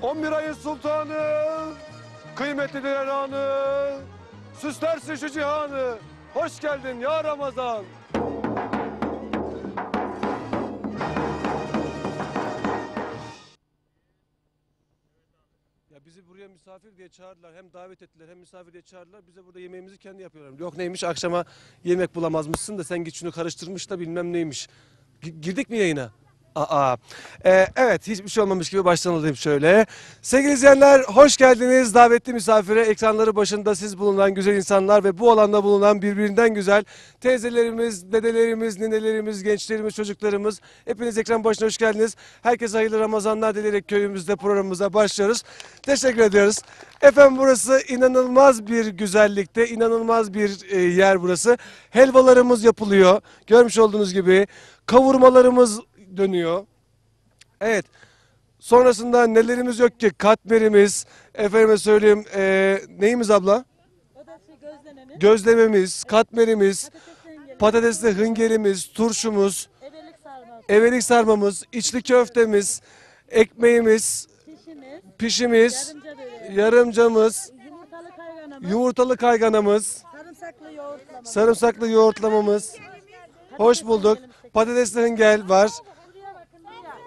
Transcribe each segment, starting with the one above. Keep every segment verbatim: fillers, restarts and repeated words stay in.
on bir ayın sultanı, kıymetli deranı, süslersin şu cihanı. Hoş geldin ya Ramazan. Ya bizi buraya misafir diye çağırdılar. Hem davet ettiler hem misafir diye çağırdılar. Bize burada yemeğimizi kendi yapıyorlar. Yok neymiş, akşama yemek bulamazmışsın da sen git şunu karıştırmış da bilmem neymiş. G girdik mi yayına? Aa, ee, evet, hiçbir şey olmamış gibi baştan alayım şöyle. Sevgili izleyenler, hoş geldiniz. Davetli misafire, ekranları başında siz bulunan güzel insanlar ve bu alanda bulunan birbirinden güzel teyzelerimiz, dedelerimiz, ninelerimiz, gençlerimiz, çocuklarımız. Hepiniz ekran başına hoş geldiniz. Herkese hayırlı Ramazanlar dileyerek köyümüzde programımıza başlıyoruz. Teşekkür ediyoruz. Efendim, burası inanılmaz bir güzellikte, inanılmaz bir e, yer burası. Helvalarımız yapılıyor. Görmüş olduğunuz gibi kavurmalarımız dönüyor. Evet. Sonrasında nelerimiz yok ki? Katmerimiz, efendime söyleyeyim, e, neyimiz abla? Gözlememiz, Gözlememiz, katmerimiz, patatesli patatesli hıngerimiz, turşumuz, evelik sarması, evelik sarmamız, içli köftemiz, ekmeğimiz, pişimiz, pişimiz, yarımca böreği, yarımcamız, yumurtalı kayganamız, yumurtalı kayganamız, sarımsaklı yoğurtlamamız. sarımsaklı yoğurtlamamız. Hoş bulduk. Patatesli hıngel var. Buraya bakın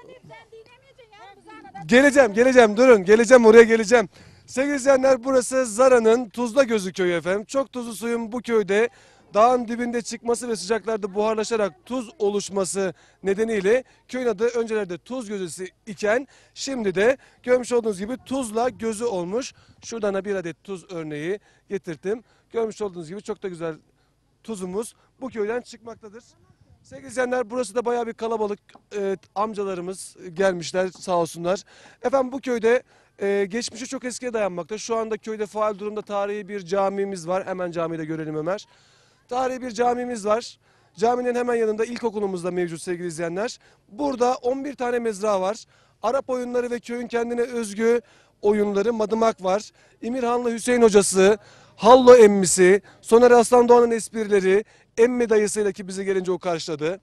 buraya. Geleceğim, geleceğim. Durun, geleceğim, oraya geleceğim. Sevgili izleyenler, burası Zara'nın Tuzlagözü köyü efendim. Çok tuzlu suyun bu köyde dağın dibinde çıkması ve sıcaklarda buharlaşarak tuz oluşması nedeniyle köyün adı öncelerde Tuz Gözü iken şimdi de görmüş olduğunuz gibi Tuzla Gözü olmuş. Şuradan da bir adet tuz örneği getirdim. Görmüş olduğunuz gibi çok da güzel tuzumuz bu köyden çıkmaktadır. Sevgili izleyenler, burası da bayağı bir kalabalık. Ee, amcalarımız gelmişler sağ olsunlar. Efendim, bu köyde e, geçmişi çok eskiye dayanmakta. Şu anda köyde faal durumda tarihi bir camimiz var. Hemen camiyi de görelim Ömer. Tarihi bir camimiz var. Caminin hemen yanında ilkokulumuz da mevcut sevgili izleyenler. Burada on bir tane mezra var. Arap oyunları ve köyün kendine özgü oyunları, madımak var. İmirhanlı Hüseyin hocası, Hallo emmisi, Soner Aslan Doğan'ın esprileri, emmi dayısıyla ki bize gelince o karşıladı.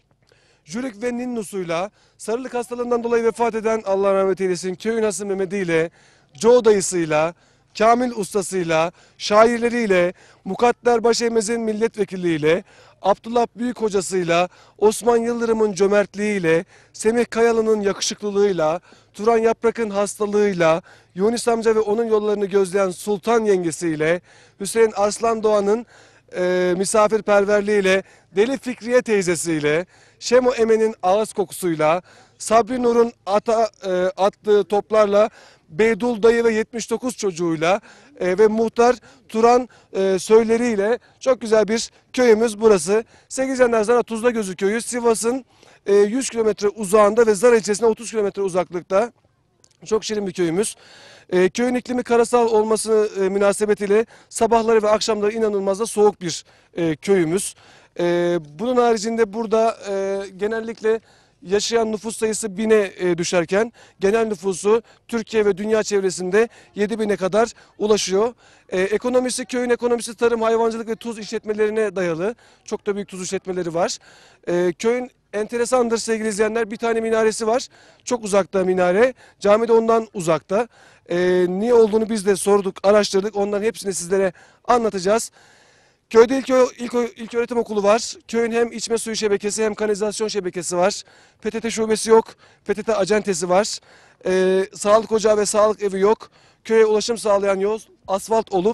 Jürik ve Ninnusuyla, sarılık hastalığından dolayı vefat eden Allah rahmet eylesin köyün hası Mehmedi ile, Joe dayısıyla, Kamil ustasıyla, şairleriyle, Mukadder Başemez'in milletvekilliğiyle, Abdullah Büyük hocasıyla, Osman Yıldırım'ın cömertliğiyle, Semih Kayalı'nın yakışıklılığıyla, Turan Yaprak'ın hastalığıyla, Yunus amca ve onun yollarını gözleyen Sultan yengesiyle, Hüseyin Arslan Doğan'ın e, misafirperverliğiyle, Deli Fikriye teyzesiyle, Şemo Emen'in ağız kokusuyla, Sabri Nur'un ata, e, attığı toplarla, Beydul dayı ve yetmiş dokuz çocuğuyla e, ve muhtar Turan e, söyleriyle çok güzel bir köyümüz burası. Sevgili izleyenler, Zara Tuzlagözü köyü Sivas'ın e, yüz kilometre uzağında ve Zara ilçesine otuz kilometre uzaklıkta. Çok şirin bir köyümüz. E, köyün iklimi karasal olması e, münasebetiyle sabahları ve akşamları inanılmaz da soğuk bir e, köyümüz. E, bunun haricinde burada e, genellikle yaşayan nüfus sayısı bine e, düşerken genel nüfusu Türkiye ve dünya çevresinde yedi bine kadar ulaşıyor. E, ekonomisi, köyün ekonomisi tarım, hayvancılık ve tuz işletmelerine dayalı. Çok da büyük tuz işletmeleri var. E, köyün enteresandır sevgili izleyenler, bir tane minaresi var. Çok uzakta minare. Cami de ondan uzakta. E, niye olduğunu biz de sorduk, araştırdık. Onların hepsini sizlere anlatacağız. Köyde ilk, ilk, ilk öğretim okulu var. Köyün hem içme suyu şebekesi hem kanalizasyon şebekesi var. P T T şubesi yok. P T T acentesi var. Ee, sağlık ocağı ve sağlık evi yok. Köye ulaşım sağlayan yol asfalt olup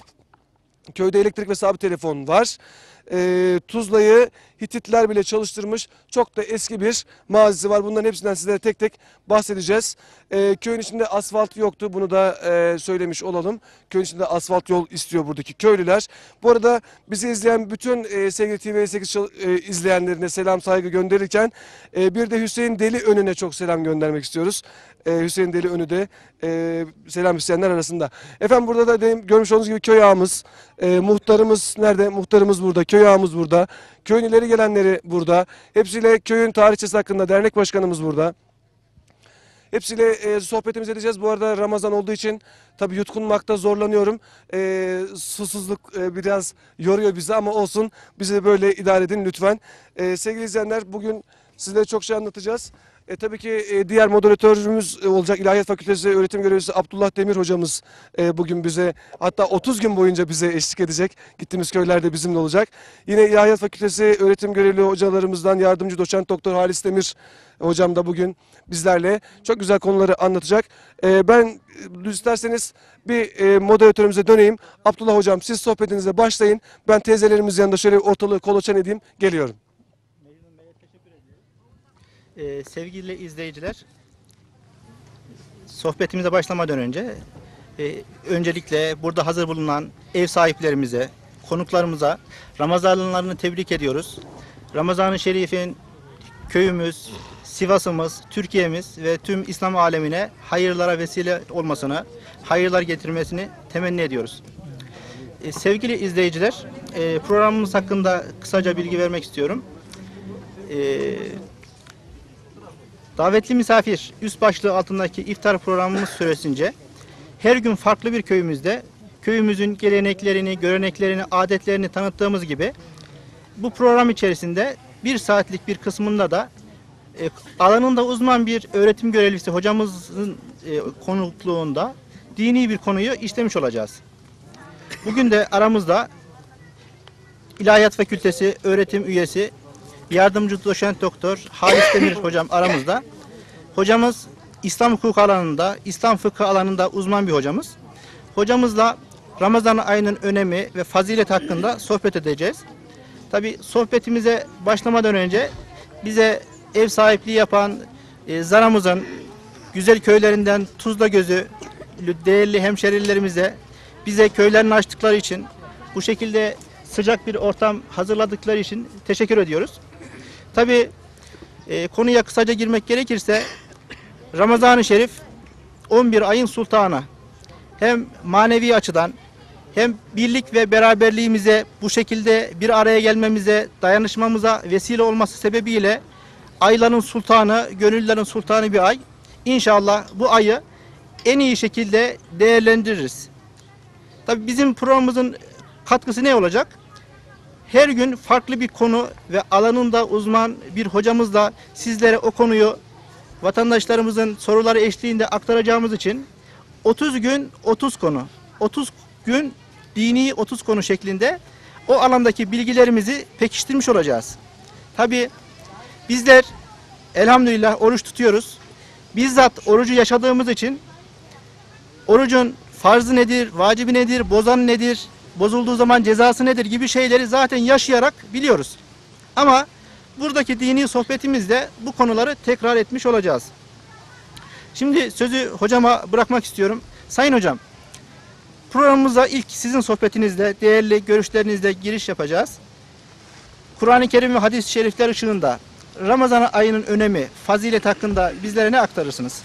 köyde elektrik ve sabit telefon var. Ee, Tuzla'yı Hititler bile çalıştırmış çok da eski bir mazisi var. Bunların hepsinden sizlere tek tek bahsedeceğiz. Ee, köyün içinde asfalt yoktu. Bunu da e, söylemiş olalım. Köyün içinde asfalt yol istiyor buradaki köylüler. Bu arada bizi izleyen bütün e, sevgili T V sekiz e, izleyenlerine selam saygı gönderirken e, bir de Hüseyin Deli Önü'ne çok selam göndermek istiyoruz. E, Hüseyin Deli Önü de e, selam isteyenler arasında. Efendim, burada da benim görmüş olduğunuz gibi köy ağamız, e, muhtarımız nerede? Muhtarımız burada, köy ağamız burada. Köyün ileri gelenleri burada. Hepsiyle köyün tarihçesi hakkında dernek başkanımız burada. Hepsiyle e, sohbetimizi edeceğiz. Bu arada Ramazan olduğu için tabii yutkunmakta zorlanıyorum. E, susuzluk e, biraz yoruyor bizi ama olsun. Bizi böyle idare edin lütfen. E, sevgili izleyenler, bugün sizlere çok şey anlatacağız. E, tabii ki e, diğer moderatörümüz e, olacak İlahiyat Fakültesi öğretim görevlisi Abdullah Demir hocamız e, bugün bize hatta otuz gün boyunca bize eşlik edecek. Gittiğimiz köylerde bizimle olacak. Yine İlahiyat Fakültesi öğretim görevli hocalarımızdan yardımcı doçent doktor Halis Demir hocam da bugün bizlerle çok güzel konuları anlatacak. E, ben e, isterseniz bir e, moderatörümüze döneyim. Abdullah hocam siz sohbetinize başlayın. Ben teyzelerimizin yanında şöyle ortalığı kolaçan edeyim. Geliyorum. Ee, sevgili izleyiciler, sohbetimize başlamadan önce e, öncelikle burada hazır bulunan ev sahiplerimize, konuklarımıza Ramazanlarını tebrik ediyoruz. Ramazan-ı Şerif'in köyümüz, Sivas'ımız, Türkiye'miz ve tüm İslam alemine hayırlara vesile olmasını, hayırlar getirmesini temenni ediyoruz. E, sevgili izleyiciler, e, programımız hakkında kısaca bilgi vermek istiyorum. E, Davetli misafir üst başlığı altındaki iftar programımız süresince her gün farklı bir köyümüzde köyümüzün geleneklerini, göreneklerini, adetlerini tanıttığımız gibi bu program içerisinde bir saatlik bir kısmında da e, alanında uzman bir öğretim görevlisi hocamızın e, konukluğunda dini bir konuyu işlemiş olacağız. Bugün de aramızda İlahiyat Fakültesi öğretim üyesi yardımcı doçent doktor Halis Demir hocam aramızda. Hocamız İslam hukuku alanında, İslam fıkhı alanında uzman bir hocamız. Hocamızla Ramazan ayının önemi ve fazilet hakkında sohbet edeceğiz. Tabi sohbetimize başlamadan önce bize ev sahipliği yapan e, Zara'mızın güzel köylerinden Tuzlagözü değerli hemşerilerimize bize köylerini açtıkları için bu şekilde sıcak bir ortam hazırladıkları için teşekkür ediyoruz. Tabi e, konuya kısaca girmek gerekirse Ramazan-ı Şerif on bir ayın sultanı. Hem manevi açıdan hem birlik ve beraberliğimize bu şekilde bir araya gelmemize, dayanışmamıza vesile olması sebebiyle ayların sultanı, gönüllerin sultanı bir ay. İnşallah bu ayı en iyi şekilde değerlendiririz. Tabi bizim programımızın katkısı ne olacak? Her gün farklı bir konu ve alanında uzman bir hocamızla sizlere o konuyu vatandaşlarımızın soruları eşliğinde aktaracağımız için otuz gün otuz konu, otuz gün dini otuz konu şeklinde o alandaki bilgilerimizi pekiştirmiş olacağız. Tabi bizler elhamdülillah oruç tutuyoruz. Bizzat orucu yaşadığımız için orucun farzı nedir, vacibi nedir, bozan nedir, bozulduğu zaman cezası nedir gibi şeyleri zaten yaşayarak biliyoruz. Ama buradaki dini sohbetimizde bu konuları tekrar etmiş olacağız. Şimdi sözü hocama bırakmak istiyorum. Sayın hocam, programımıza ilk sizin sohbetinizle, değerli görüşlerinizle giriş yapacağız. Kur'an-ı Kerim ve hadis-i şerifler ışığında Ramazan ayının önemi, fazilet hakkında bizlere ne aktarırsınız?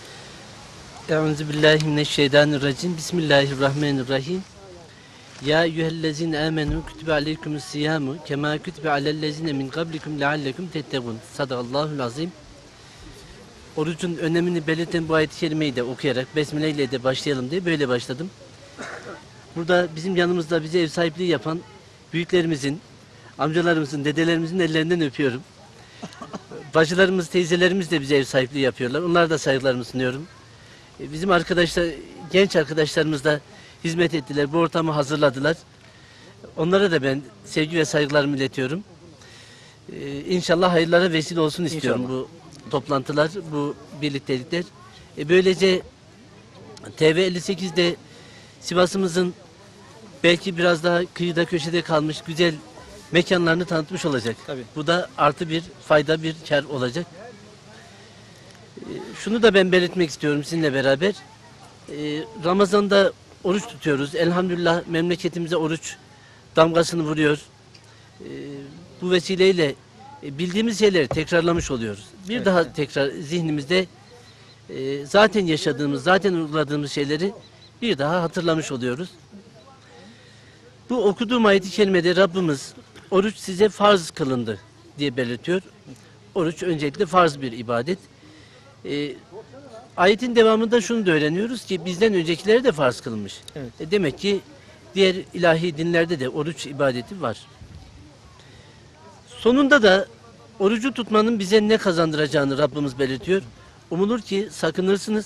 Euzubillahimineşşeytanirracim. Bismillahirrahmanirrahim. Ya eyyühellezine amenu kütübe aleykumus siyamu kema kütübe alellezine min kablikum leallekum tettegûn. Sadakallahul azim. Orucun önemini belirten bu ayet-i kerimeyi de okuyarak Besmele ile de başlayalım diye böyle başladım. Burada bizim yanımızda bize ev sahipliği yapan büyüklerimizin, amcalarımızın, dedelerimizin ellerinden öpüyorum. Bacılarımız, teyzelerimiz de bize ev sahipliği yapıyorlar. Onlara da saygılarımı sunuyorum. Bizim arkadaşlar, genç arkadaşlarımız da hizmet ettiler, bu ortamı hazırladılar. Onlara da ben sevgi ve saygılarımı iletiyorum. Ee, İnşallah hayırlara vesile olsun istiyorum İnşallah. Bu toplantılar, bu birliktelikler. Ee, böylece T V elli sekiz'de Sivas'ımızın belki biraz daha kıyıda köşede kalmış güzel mekanlarını tanıtmış olacak. Tabii. Bu da artı bir fayda, bir kar olacak. Ee, şunu da ben belirtmek istiyorum sizinle beraber. Ee, Ramazan'da oruç tutuyoruz. Elhamdülillah memleketimize oruç damgasını vuruyor. Ee, bu vesileyle e, bildiğimiz şeyleri tekrarlamış oluyoruz. Bir evet, daha evet. tekrar zihnimizde e, zaten yaşadığımız, zaten uyguladığımız şeyleri bir daha hatırlamış oluyoruz. Bu okuduğum ayet-i kerimede Rabbimiz oruç size farz kılındı diye belirtiyor. Oruç öncelikle farz bir ibadet. E, ayetin devamında şunu da öğreniyoruz ki bizden öncekileri de farz kılınmış. Evet. E, demek ki diğer ilahi dinlerde de oruç ibadeti var. Sonunda da Orucu tutmanın bize ne kazandıracağını Rabbimiz belirtiyor. Umulur ki sakınırsınız.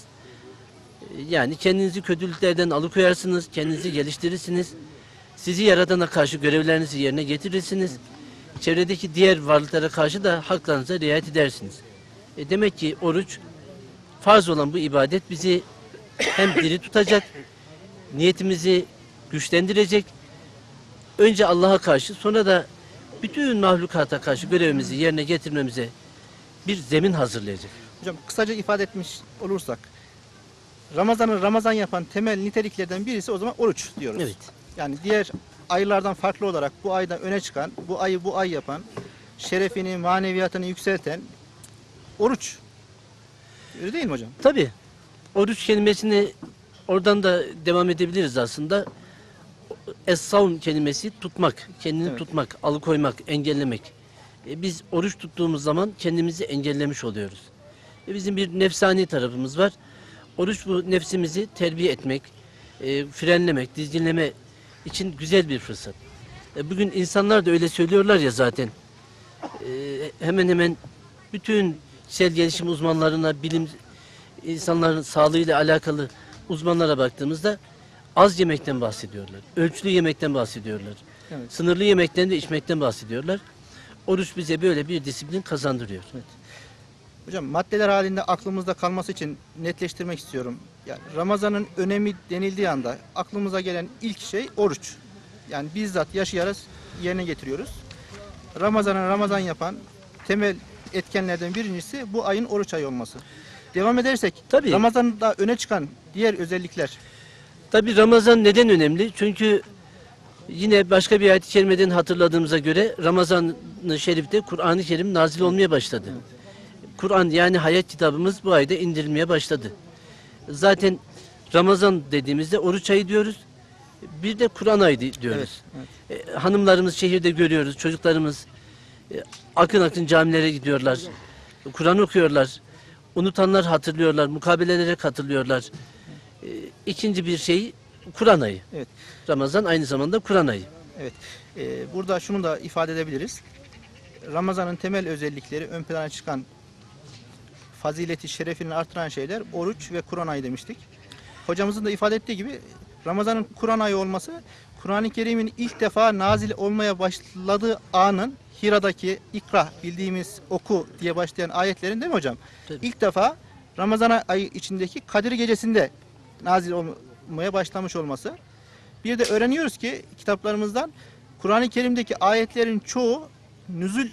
Yani kendinizi kötülüklerden alıkoyarsınız, kendinizi geliştirirsiniz. Sizi yaradana karşı görevlerinizi yerine getirirsiniz. Çevredeki diğer varlıklara karşı da haklarınıza riayet edersiniz. E demek ki oruç, farz olan bu ibadet bizi hem diri tutacak, niyetimizi güçlendirecek. Önce Allah'a karşı, sonra da bütün mahlukata karşı görevimizi yerine getirmemize bir zemin hazırlayacak. Hocam kısaca ifade etmiş olursak, Ramazan'ı Ramazan yapan temel niteliklerden birisi o zaman oruç diyoruz. Evet. Yani diğer aylardan farklı olarak bu ayda öne çıkan, bu ayı bu ay yapan, şerefini, maneviyatını yükselten oruç. Öyle değil mi hocam? Tabii. Oruç kelimesini oradan da devam edebiliriz aslında. Es-savm kelimesi tutmak, kendini Evet. tutmak, alıkoymak, engellemek. E, biz oruç tuttuğumuz zaman kendimizi engellemiş oluyoruz. E, bizim bir nefsani tarafımız var. Oruç bu nefsimizi terbiye etmek, e, frenlemek, dizginleme için güzel bir fırsat. E, bugün insanlar da öyle söylüyorlar ya zaten. E, hemen hemen bütün kişisel gelişim uzmanlarına, bilim insanların sağlığıyla alakalı uzmanlara baktığımızda az yemekten bahsediyorlar. Ölçülü yemekten bahsediyorlar. Evet. Sınırlı yemekten ve içmekten bahsediyorlar. Oruç bize böyle bir disiplin kazandırıyor. Hocam maddeler halinde aklımızda kalması için netleştirmek istiyorum. Yani Ramazan'ın önemi denildiği anda aklımıza gelen ilk şey oruç. Yani bizzat yaşayarak yerine getiriyoruz. Ramazan'ı Ramazan yapan temel etkenlerden birincisi bu ayın oruç ayı olması. Devam edersek Tabii. Ramazan'da öne çıkan diğer özellikler. Tabi Ramazan neden önemli? Çünkü yine başka bir ayet-i kerimeden hatırladığımıza göre Ramazan-ı Şerif'te Kur'an-ı Kerim nazil olmaya başladı. Kur'an yani hayat kitabımız bu ayda indirilmeye başladı. Zaten Ramazan dediğimizde oruç ayı diyoruz. Bir de Kur'an ayı diyoruz. Evet, E, hanımlarımız şehirde görüyoruz, çocuklarımız e, akın akın camilere gidiyorlar. Kur'an okuyorlar. Unutanlar hatırlıyorlar, mukabelelere katılıyorlar. E, ikinci bir şey Kur'an ayı. Evet. Ramazan aynı zamanda Kur'an ayı. Evet. Ee, burada şunu da ifade edebiliriz. Ramazan'ın temel özellikleri ön plana çıkan fazileti, şerefini artıran şeyler oruç ve Kur'an ayı demiştik. Hocamızın da ifade ettiği gibi Ramazan'ın Kur'an ayı olması Kur'an-ı Kerim'in ilk defa nazil olmaya başladığı anın Hira'daki ikra bildiğimiz oku diye başlayan ayetlerin değil mi hocam? Tabii. İlk defa Ramazan ayı içindeki Kadir Gecesi'nde nazil olmaya başlamış olması. Bir de öğreniyoruz ki kitaplarımızdan Kur'an-ı Kerim'deki ayetlerin çoğu nüzül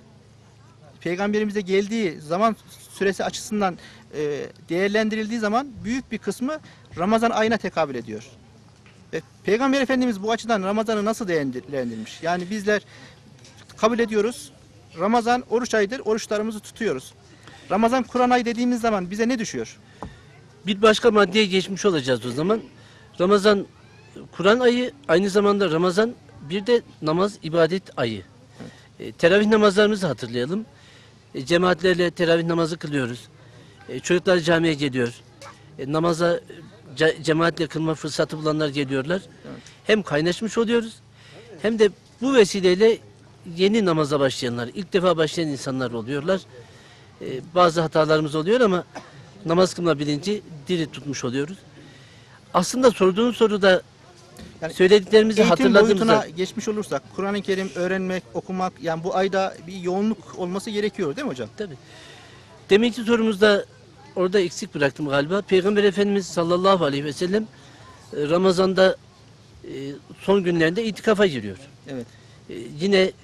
Peygamberimize geldiği zaman süresi açısından e, değerlendirildiği zaman büyük bir kısmı Ramazan ayına tekabül ediyor. Ve Peygamber Efendimiz bu açıdan Ramazan'ı nasıl değerlendirmiş? Yani bizler kabul ediyoruz. Ramazan oruç ayıdır. Oruçlarımızı tutuyoruz. Ramazan Kur'an ayı dediğimiz zaman bize ne düşüyor? Bir başka maddeye geçmiş olacağız o zaman. Ramazan Kur'an ayı, aynı zamanda Ramazan bir de namaz ibadet ayı. E, teravih namazlarımızı hatırlayalım. E, cemaatlerle teravih namazı kılıyoruz. E, çocuklar camiye geliyor. E, namaza ce- cemaatle kılma fırsatı bulanlar geliyorlar. Hem kaynaşmış oluyoruz hem de bu vesileyle yeni namaza başlayanlar, ilk defa başlayan insanlar oluyorlar. E, bazı hatalarımız oluyor ama namaz kılma bilinci diri tutmuş oluyoruz. Aslında sorduğun soruda Yani söylediklerimizi Eğitim hatırladığımızda boyutuna geçmiş olursak Kur'an-ı Kerim öğrenmek, okumak yani bu ayda bir yoğunluk olması gerekiyor değil mi hocam? tabii. Deminki sorumuzda orada eksik bıraktım galiba. Peygamber Efendimiz sallallahu aleyhi ve sellem e, Ramazan'da e, son günlerinde itikafa giriyor. Evet. E, yine e,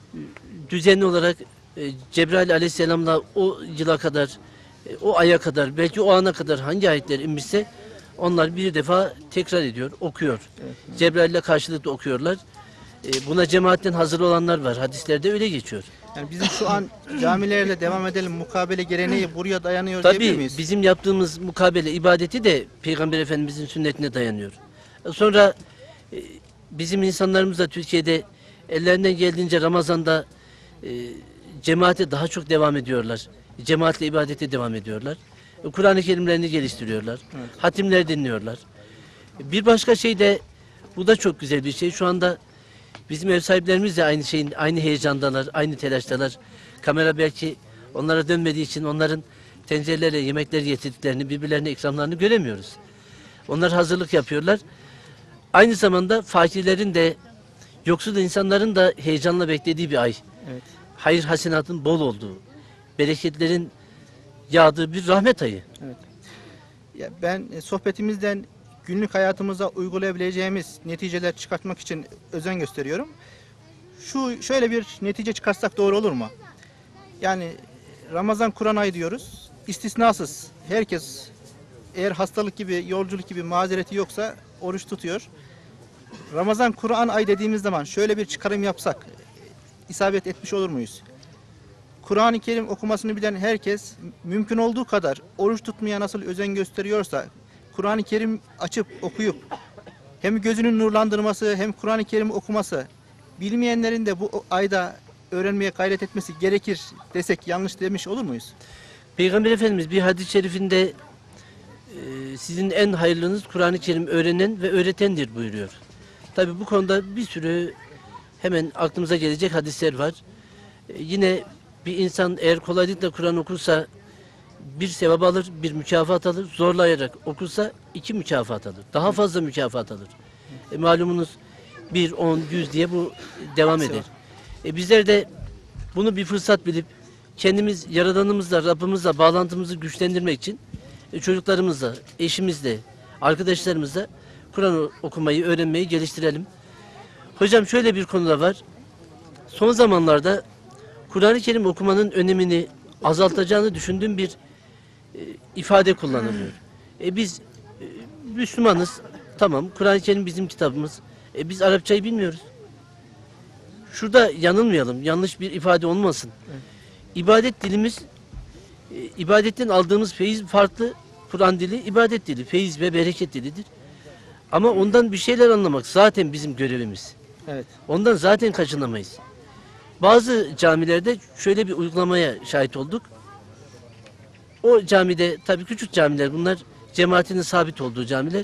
düzenli olarak e, Cebrail aleyhisselamla o yıla kadar, e, o aya kadar, belki o ana kadar hangi ayetler inmişse onlar bir defa tekrar ediyor, okuyor. Evet. Cebrail'le karşılıklı okuyorlar. E, buna cemaatten hazır olanlar var. Hadislerde öyle geçiyor. Yani bizim şu an camilerle devam edelim mukabele geleneği buraya dayanıyor diyebilir Tabii miyiz? bizim yaptığımız mukabele ibadeti de Peygamber Efendimizin sünnetine dayanıyor. Sonra e, bizim insanlarımız da Türkiye'de ellerinden geldiğince Ramazan'da e, cemaate daha çok devam ediyorlar. Cemaatle ibadete devam ediyorlar. E, Kur'an-ı Kerimlerini geliştiriyorlar. Evet. Hatimler dinliyorlar. E, bir başka şey de bu da çok güzel bir şey. Şu anda bizim ev sahiplerimiz de aynı şeyin aynı heyecandalar, aynı telaştalar. Kamera belki onlara dönmediği için onların tencerelerle yemekler getirdiklerini, birbirlerine ikramlarını göremiyoruz. Onlar hazırlık yapıyorlar. Aynı zamanda fakirlerin de, yoksul insanların da heyecanla beklediği bir ay. Evet. Hayır hasenatın bol olduğu, bereketlerin yağdığı bir rahmet ayı. Ya ben e, sohbetimizden günlük hayatımıza uygulayabileceğimiz neticeler çıkartmak için özen gösteriyorum. Şu şöyle bir netice çıkarsak doğru olur mu? Yani Ramazan Kur'an ayı diyoruz. İstisnasız herkes eğer hastalık gibi, yolculuk gibi mazereti yoksa oruç tutuyor. Ramazan Kur'an ayı dediğimiz zaman şöyle bir çıkarım yapsak isabet etmiş olur muyuz? Kur'an-ı Kerim okumasını bilen herkes mümkün olduğu kadar oruç tutmaya nasıl özen gösteriyorsa Kur'an-ı Kerim açıp okuyup hem gözünün nurlandırması hem Kur'an-ı Kerim okuması, bilmeyenlerin de bu ayda öğrenmeye gayret etmesi gerekir desek yanlış demiş olur muyuz? Peygamber Efendimiz bir hadis-i şerifinde e, sizin en hayırlınız Kur'an-ı Kerim öğrenen ve öğretendir buyuruyor. Tabi bu konuda bir sürü hemen aklımıza gelecek hadisler var. E, yine bir insan eğer kolaylıkla Kur'an okursa bir sevap alır, bir mükafat alır. Zorlayarak okursa iki mükafat alır. Daha fazla mükafat alır. E, malumunuz bir, on, yüz diye bu devam eder. E, bizler de bunu bir fırsat bilip kendimiz Yaradanımızla, Rabbimizle bağlantımızı güçlendirmek için e, çocuklarımızla, eşimizle, arkadaşlarımızla Kur'an okumayı, öğrenmeyi geliştirelim. Hocam şöyle bir konu da var. Son zamanlarda Kur'an-ı Kerim okumanın önemini azaltacağını düşündüğüm bir e, ifade kullanılıyor. E, biz e, Müslümanız, tamam, Kur'an-ı Kerim bizim kitabımız. E, biz Arapçayı bilmiyoruz. Şurada yanılmayalım, yanlış bir ifade olmasın. Evet. İbadet dilimiz, e, ibadetten aldığımız feyiz farklı. Kur'an dili ibadet dili, feyiz ve bereket dilidir. Ama ondan bir şeyler anlamak zaten bizim görevimiz. Evet. Ondan zaten kaçınamayız. Bazı camilerde şöyle bir uygulamaya şahit olduk. O camide, tabii küçük camiler bunlar, cemaatinin sabit olduğu camiler.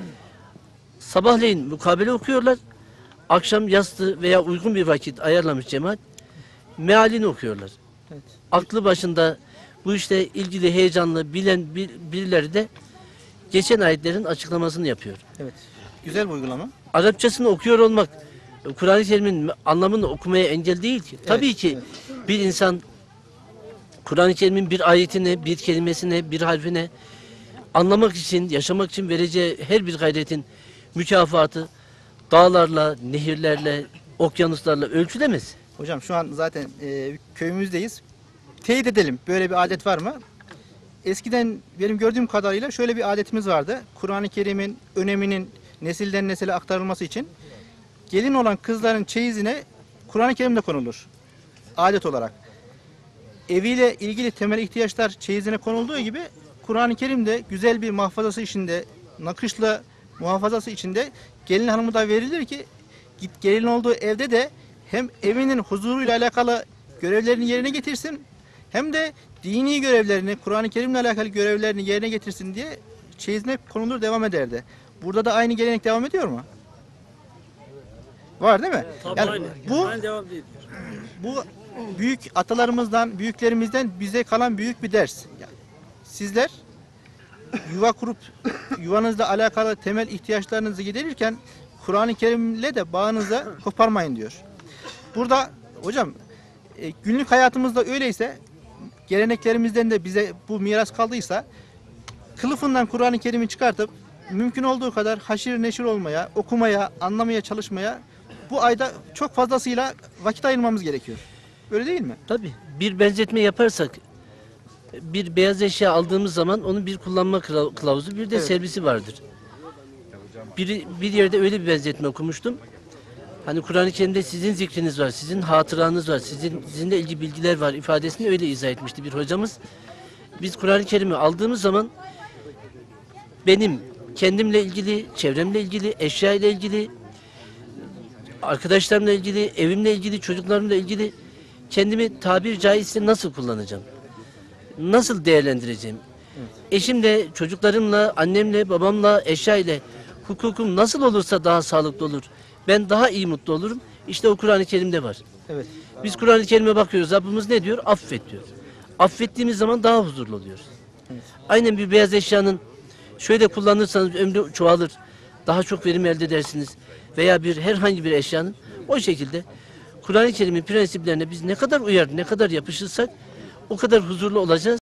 Sabahleyin mukabele okuyorlar. Akşam yastı veya uygun bir vakit ayarlamış cemaat, mealini okuyorlar. Evet. Aklı başında bu işle ilgili heyecanlı bilen bir, birileri de geçen ayetlerin açıklamasını yapıyor. Evet. Güzel bir uygulama. Arapçasını okuyor olmak Kur'an-ı Kerim'in anlamını okumaya engel değil ki. Tabii ki evet. bir insan Kur'an-ı Kerim'in bir ayetine, bir kelimesine, bir harfine anlamak için, yaşamak için vereceği her bir gayretin mükafatı dağlarla, nehirlerle, okyanuslarla ölçülemez. Hocam şu an zaten e, köyümüzdeyiz. Teyit edelim. Böyle bir adet var mı? Eskiden benim gördüğüm kadarıyla şöyle bir adetimiz vardı. Kur'an-ı Kerim'in öneminin nesilden nesile aktarılması için gelin olan kızların çeyizine Kur'an-ı Kerim de konulur. Adet olarak. Eviyle ilgili temel ihtiyaçlar çeyizine konulduğu gibi Kur'an-ı Kerim de güzel bir mahfazası içinde, nakışla muhafazası içinde gelin hanımı da verilir ki git gelin olduğu evde de hem evinin huzuruyla alakalı görevlerini yerine getirsin hem de dini görevlerini, Kur'an-ı Kerim'le alakalı görevlerini yerine getirsin diye çeyizine konulur devam ederdi. Burada da aynı gelenek devam ediyor mu? Var değil mi? Tabii Yani aynı. bu Aynı devam ediyor. bu büyük atalarımızdan, büyüklerimizden bize kalan büyük bir ders. Yani sizler yuva kurup yuvanızla alakalı temel ihtiyaçlarınızı giderirken Kur'an-ı Kerim'le de bağınıza koparmayın diyor. Burada hocam e, günlük hayatımızda öyleyse geleneklerimizden de bize bu miras kaldıysa kılıfından Kur'an-ı Kerim'i çıkartıp mümkün olduğu kadar haşir neşir olmaya, okumaya, anlamaya çalışmaya bu ayda çok fazlasıyla vakit ayırmamız gerekiyor. Öyle değil mi? Tabii bir benzetme yaparsak bir beyaz eşya aldığımız zaman onun bir kullanma kılav- kılavuzu bir de Evet. servisi vardır. Bir, bir yerde öyle bir benzetme okumuştum. Hani Kur'an-ı Kerim'de sizin zikriniz var, sizin hatıranız var, sizin sizinle ilgili bilgiler var ifadesini öyle izah etmişti bir hocamız. Biz Kur'an-ı Kerim'i aldığımız zaman benim kendimle ilgili, çevremle ilgili, eşya ile ilgili, arkadaşlarımla ilgili, evimle ilgili, çocuklarımla ilgili kendimi tabir caizse nasıl kullanacağım? Nasıl değerlendireceğim? Eşimle, çocuklarımla, annemle, babamla, eşya ile hukukum nasıl olursa daha sağlıklı olur? Ben daha iyi mutlu olurum. İşte o Kur'an-ı Kerim'de var. Evet. Biz Kur'an-ı Kerim'e bakıyoruz. Rabbimiz ne diyor? Affet diyor. Affettiğimiz zaman daha huzurlu oluyoruz. Aynen bir beyaz eşyanın şöyle kullanırsanız ömrü çoğalır. Daha çok verim elde edersiniz. Veya bir herhangi bir eşyanın o şekilde Kur'an-ı Kerim'in prensiplerine biz ne kadar uyar, ne kadar yapışırsak o kadar huzurlu olacağız.